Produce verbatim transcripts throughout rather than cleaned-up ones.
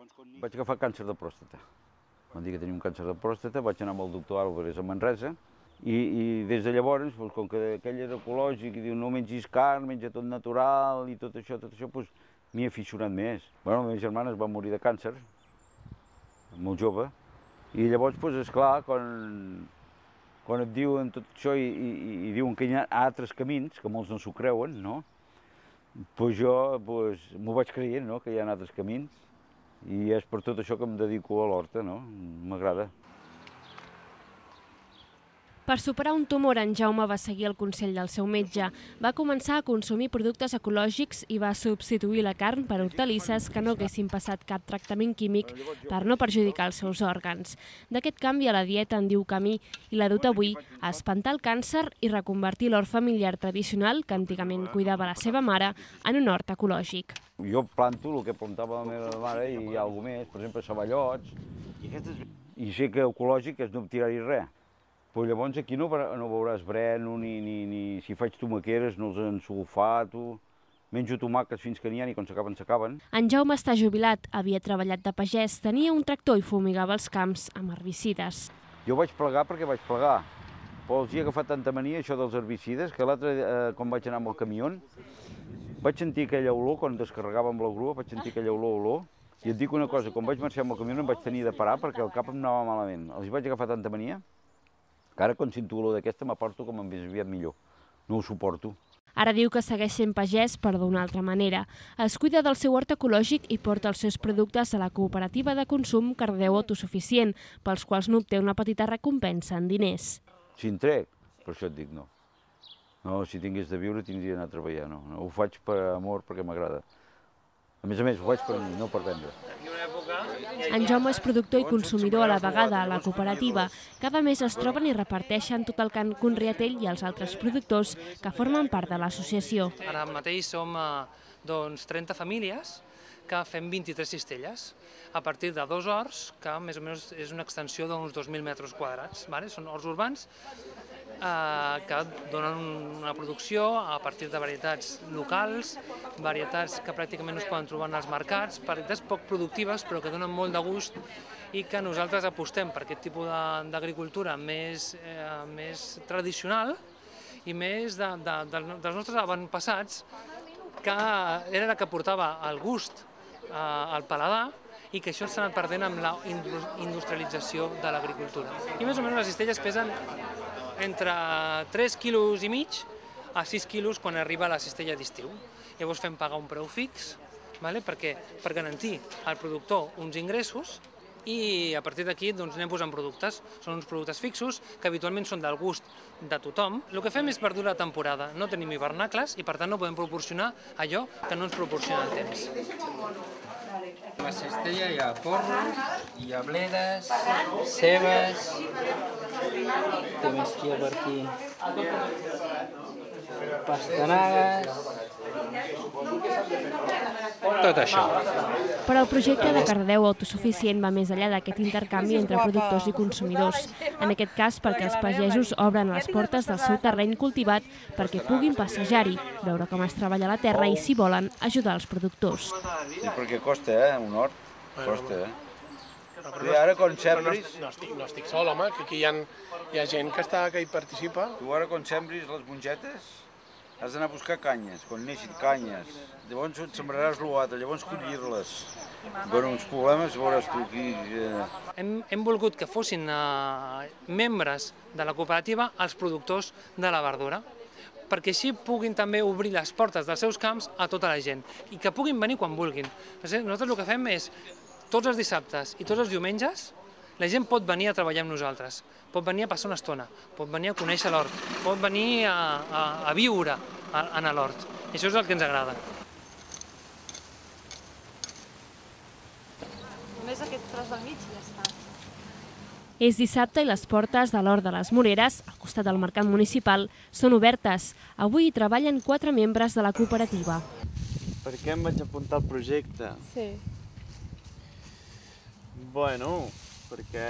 Vaig agafar càncer de pròstata. Van dir que tenia un càncer de pròstata, vaig anar amb el doctor Álvarez a Manresa i, i des de llavors, doncs, com que aquell era ecològic i diu no mengis carn, menja tot natural i tot això, tot això, doncs m'hi he aficionat més. Bueno, la meva germana es va morir de càncer, molt jove, i llavors, doncs, esclar, quan, quan et diuen tot això i, i, i diuen que hi ha altres camins, que molts no s'ho creuen, no? Doncs jo doncs, m'ho vaig creient, no?, que hi ha altres camins, i és per tot això que em dedico a l'horta, no? M'agrada. Per superar un tumor, en Jaume va seguir el consell del seu metge. Va començar a consumir productes ecològics i va substituir la carn per hortalisses que no haguessin passat cap tractament químic per no perjudicar els seus òrgans. D'aquest canvi a la dieta en diu camí i l'ha dut avui a espantar el càncer i reconvertir l'hort familiar tradicional, que antigament cuidava la seva mare, en un hort ecològic. Jo planto el que plantava la meva mare i alguna més, per exemple, ceballots, i sé que ecològic és no tirar-hi res. Però llavors aquí no, no veuràs breno, ni, ni, ni si faig tomaqueres no els ensulfato, menjo tomàquets fins que n'hi ha i quan s'acaben, s'acaben. En Jaume està jubilat, havia treballat de pagès, tenia un tractor i fumigava els camps amb herbicides. Jo vaig plegar perquè vaig plegar, però els hi he agafat tanta mania això dels herbicides que l'altre, eh, quan vaig anar amb el camió, vaig sentir aquella olor, quan descarregàvem la grua, vaig sentir aquella olor, olor, i et dic una cosa, quan vaig marxar amb el camió em vaig tenir de parar perquè el cap em anava malament. Els hi vaig agafar tanta mania que ara quan sento olor d'aquesta m'aporto com em més aviat millor. No ho suporto. Ara diu que segueix sent pagès, però d'una altra manera. Es cuida del seu hort ecològic i porta els seus productes a la cooperativa de consum Cardeu Autosuficient, pels quals n'obté una petita recompensa en diners. Si en trec, per això et dic no. No, si tingués de viure tindria d'anar a treballar, no. no. Ho faig per amor, perquè m'agrada. A més a més, ho faig per, no per vendre. En Jaume és productor i consumidor a la vegada a la cooperativa. Cada mes es troben i reparteixen tot el que han conreat ell i els altres productors que formen part de l'associació. Ara mateix som doncs, trenta famílies que fem vint-i-tres cistelles a partir de dos horts, que més o menys és una extensió d'uns dos mil metres quadrats. Vale? Són horts urbans eh, que donen una producció a partir de varietats locals, varietats que pràcticament no es poden trobar en els mercats, varietats poc productives però que donen molt de gust i que nosaltres apostem per aquest tipus d'agricultura més, eh, més tradicional i més de, de, de, dels nostres avantpassats, que era la que portava el gust eh, al paladar i que això s'ha anat perdent amb la industrialització de l'agricultura. I més o menys les cistelles pesen entre tres quilos i mig a sis quilos quan arriba la cistella d'estiu. Llavors fem pagar un preu fix, vale? Perquè, per garantir al productor uns ingressos i a partir d'aquí doncs, anem posant productes. Són uns productes fixos que habitualment són del gust de tothom. El que fem és verdura de temporada. No tenim hivernacles i per tant no podem proporcionar allò que no ens proporciona el temps. A la cistella hi ha porros, hi ha bledes, cebes, què més hi ha per aquí? Pastanagues, tot això. Però el projecte de Cardeu Autosuficient va més enllà d'aquest intercanvi entre productors i consumidors. En aquest cas, perquè els pagesos obren les portes del seu terreny cultivat perquè puguin passejar-hi, veure com es treballa la terra i, si volen, ajudar els productors. Sí, perquè costa, eh, un hort. Costa, eh? I ara quan sembris... No estic, no estic sol, home, que aquí hi ha, hi ha gent que, està, que hi participa. Tu ara quan sembris les mongetes has d'anar a buscar canyes, quan neixin canyes. Llavors et sembraràs l'altre, llavors collir-les. Bueno, uns problemes veuràs tu aquí. Eh... Hem, hem volgut que fossin eh, membres de la cooperativa els productors de la verdura, perquè així puguin també obrir les portes dels seus camps a tota la gent i que puguin venir quan vulguin. Nosaltres el que fem és, tots els dissabtes i tots els diumenges, la gent pot venir a treballar amb nosaltres, pot venir a passar una estona, pot venir a conèixer l'hort, pot venir a, a, a viure a, en l'hort. I això és el que ens agrada. Només aquest tros del mig i ja està. És dissabte i les portes de l'Hort de les Moreres, al costat del mercat municipal, són obertes. Avui hi treballen quatre membres de la cooperativa. Per què em vaig apuntar al projecte? Sí. Bueno, perquè...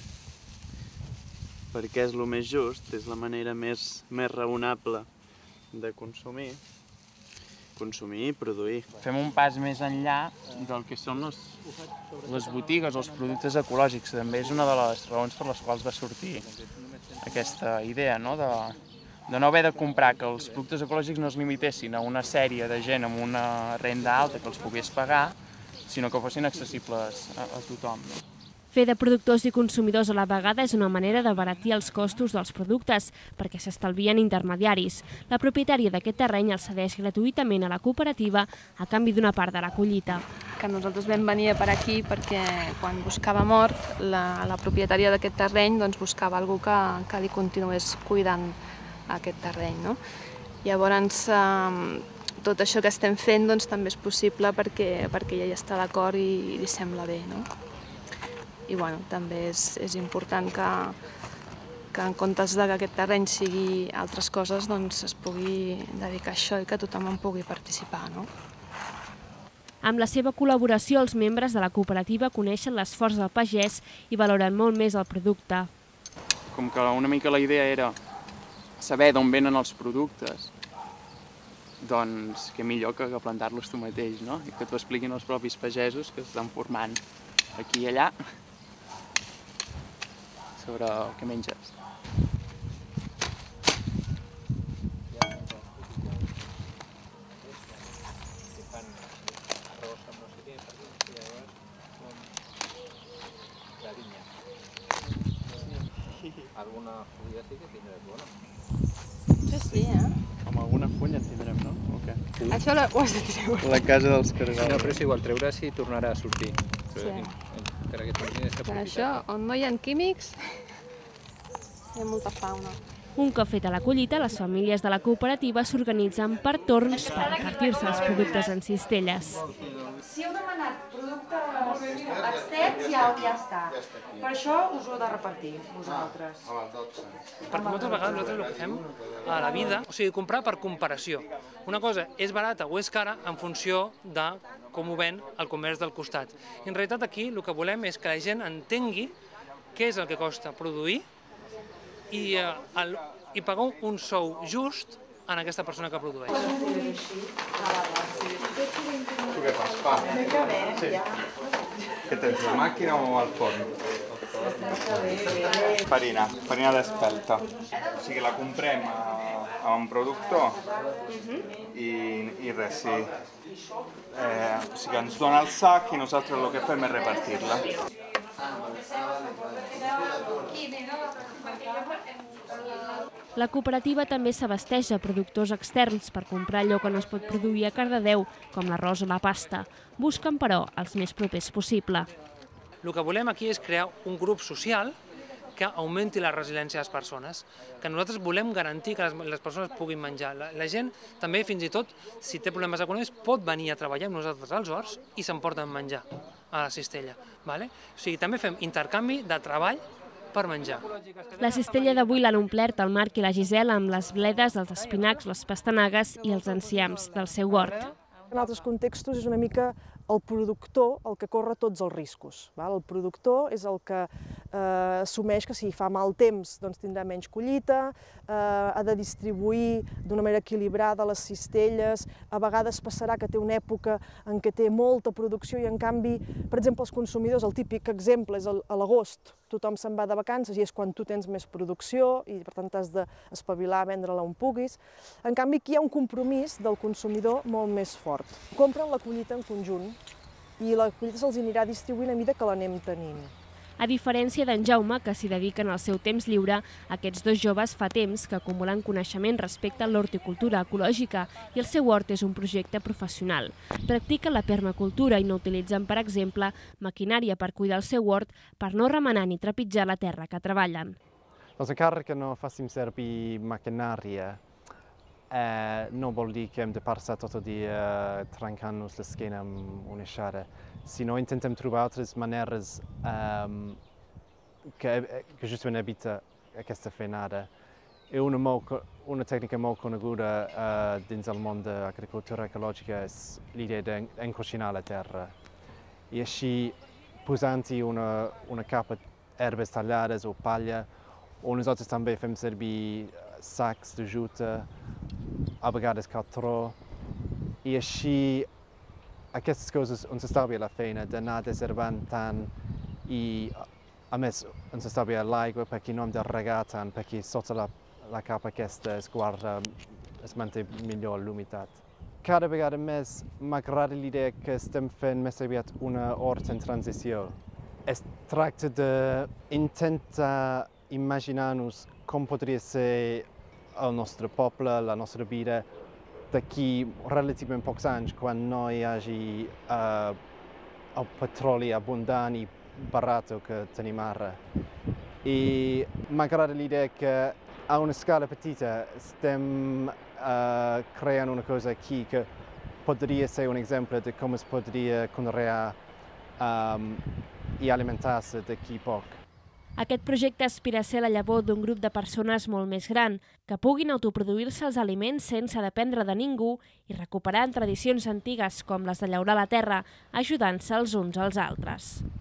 perquè és el més just, és la manera més, més raonable de consumir. consumir i produir. Fem un pas més enllà del que són les, les botigues, els productes ecològics. També és una de les raons per les quals va sortir aquesta idea, no? de, de no haver de comprar, que els productes ecològics no es limitessin a una sèrie de gent amb una renda alta que els pogués pagar, sinó que fossin accessibles a, a tothom. No? Fer de productors i consumidors a la vegada és una manera d'abaratir els costos dels productes, perquè s'estalvien intermediaris. La propietària d'aquest terreny el cedeix gratuïtament a la cooperativa a canvi d'una part de la collita. Que nosaltres vam venir per aquí perquè quan buscava mort, la, la propietària d'aquest terreny doncs, buscava algú que, que li continués cuidant aquest terreny. No? Llavors, eh, tot això que estem fent doncs, també és possible perquè, perquè ella hi està d'acord i, i li sembla bé. No? I bueno, també és, és important que, que en comptes de que aquest terreny sigui altres coses, doncs es pugui dedicar a això i que tothom en pugui participar. No? Amb la seva col·laboració, els membres de la cooperativa coneixen l'esforç del pagès i valoren molt més el producte. Com que una mica la idea era saber d'on venen els productes, doncs què millor que plantar-los tu mateix, no? I que t'ho expliquin els propis pagesos que estan formant aquí i allà sobre el que menges. Alguna fulla sí que tindrem bona. Això sí, eh? Amb alguna fulla en tindrem, no? O què? Això ho has de treure. La casa dels cargols. No, però és igual, treure si tornarà a sortir. Sí. Encara que tingui aquesta Per això, on no hi ha químics, hi ha molta fauna. Un cop feta la collita, les famílies de la cooperativa s'organitzen per torns per repartir-se els productes en cistelles. Si heu demanat productes externs, ja, ja està. Per això us ho heu de repartir, vosaltres. Perquè moltes vegades nosaltres el que fem a la vida, o sigui, comprar per comparació. Una cosa és barata o és cara en funció de com ho ven el comerç del costat. I en realitat aquí el que volem és que la gent entengui què és el que costa produir i, eh, el, i pagar un sou just en aquesta persona que produeix. Tu què fas? Pa? Sí. Què tens, la màquina o al forn? Farina, farina d'espelta. O sigui, la comprem a, a un productor i, i res, sí. Eh, o sigui, ens dona el sac i nosaltres el que fem és repartir-la. La cooperativa també s'abasteix de productors externs per comprar allò que no es pot produir a Cardedeu, com l'arròs o la pasta. Busquen, però, els més propers possible. El que volem aquí és crear un grup social que augmenti la resiliència de les persones, que nosaltres volem garantir que les, les persones puguin menjar. La, la gent també, fins i tot, si té problemes econòmics, pot venir a treballar amb nosaltres als horts i s'emporten menjar a la cistella. Vale? O sigui, també fem intercanvi de treball per menjar. La cistella d'avui l'han omplert el Marc i la Gisela amb les bledes, els espinacs, les pastanagues i els enciams del seu hort. En altres contextos és una mica el productor el que corre tots els riscos. El productor és el que assumeix que si fa mal temps doncs tindrà menys collita, ha de distribuir d'una manera equilibrada les cistelles, a vegades passarà que té una època en què té molta producció i en canvi, per exemple, els consumidors, el típic exemple és a l'agost, tothom se'n va de vacances i és quan tu tens més producció i per tant t'has d'espavilar a vendre-la on puguis. En canvi aquí hi ha un compromís del consumidor molt més fort. Compren la collita en conjunt i la collita se'ls anirà distribuint a mesura que l'anem tenint. A diferència d'en Jaume, que s'hi dediquen al seu temps lliure, aquests dos joves fa temps que acumulen coneixement respecte a l'horticultura ecològica i el seu hort és un projecte professional. Practiquen la permacultura i no utilitzen, per exemple, maquinària per cuidar el seu hort per no remenar ni trepitjar la terra que treballen. Doncs encara que no facin servir maquinària, eh, no vol dir que hem de passar tot el dia trencant-nos l'esquena amb una aixada, sinó intentem trobar altres maneres um, que, que justament evita aquesta feinada. I una, molt, una tècnica molt coneguda uh, dins el món de l'agricultura ecològica és l'idea d'encoixinar la terra. I així, posant-hi una, una capa d'herbes tallades o palla, o nosaltres també fem servir sacs de juta, a vegades cartró, I així aquestes coses ens estalvia la feina d'anar deservant tant i a més ens estalvia l'aigua perquè no hem de regar tant, perquè sota la, la capa aquesta es guarda, es manté millor l'humitat. Cada vegada més m'agrada l'idea que estem fent més aviat una hort en transició. Es tracta d'intentar imaginar-nos com podria ser el nostre poble, la nostra vida, d'aquí relativament pocs anys, quan no hi hagi uh, el petroli abundant i barat que tenim ara. I m'agrada l'idea que a una escala petita estem uh, creant una cosa aquí que podria ser un exemple de com es podria conrear um, i alimentar-se d'aquí poc. Aquest projecte aspira a ser la llavor d'un grup de persones molt més gran, que puguin autoproduir-se els aliments sense dependre de ningú i recuperant tradicions antigues com les de llaurar la terra, ajudant-se els uns als altres.